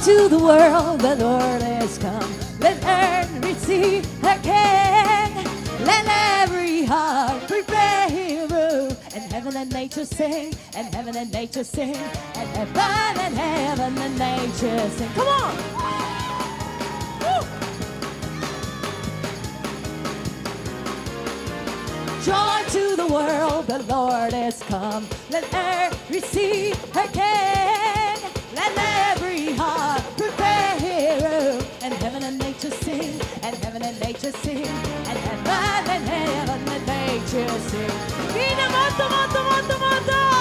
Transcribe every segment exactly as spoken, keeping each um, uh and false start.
to the world, the Lord has come. Let earth receive her King. Let every heart prepare Him room. And heaven and nature sing, and heaven and nature sing, and heaven and heaven and nature sing. Come on! Woo! Joy to the world, the Lord has come. Let earth receive her King. Let every heart prepare His room. And heaven and nature sing, and heaven and nature sing, and heaven and heaven and nature sing. みんなもっともっともっともっと。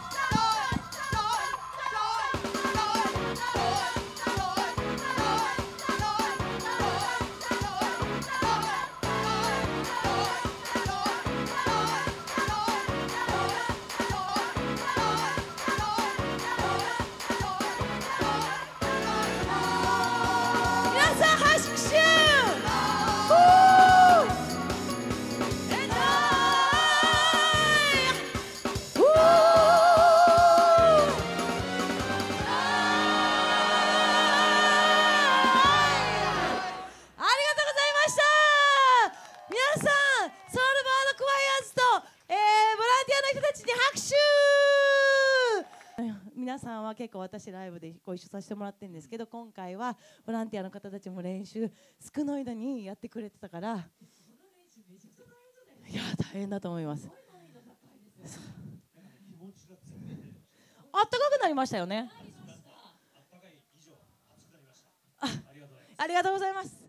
皆さんは結構私ライブでご一緒させてもらってるんですけど、今回はボランティアの方たちも練習少ない間にやってくれてたから、いや大変だと思います。あったかくなりましたよね。ありがとうございます。